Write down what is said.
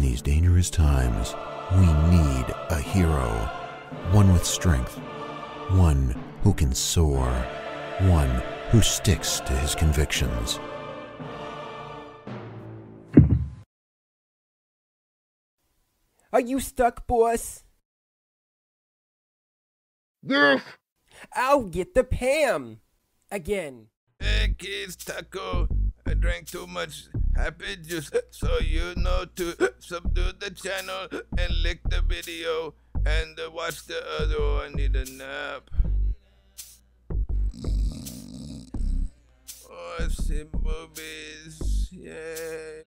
these dangerous times, we need a hero. One with strength. One who can soar. One who sticks to his convictions. Are you stuck, boss? Yes! I'll get the Pam! Again. Hey kids, Taco. I drank too much happy juice, so you know to subdue the channel and lick the video and watch the other. Oh, I need a nap. Oh, I see boobies. Yay.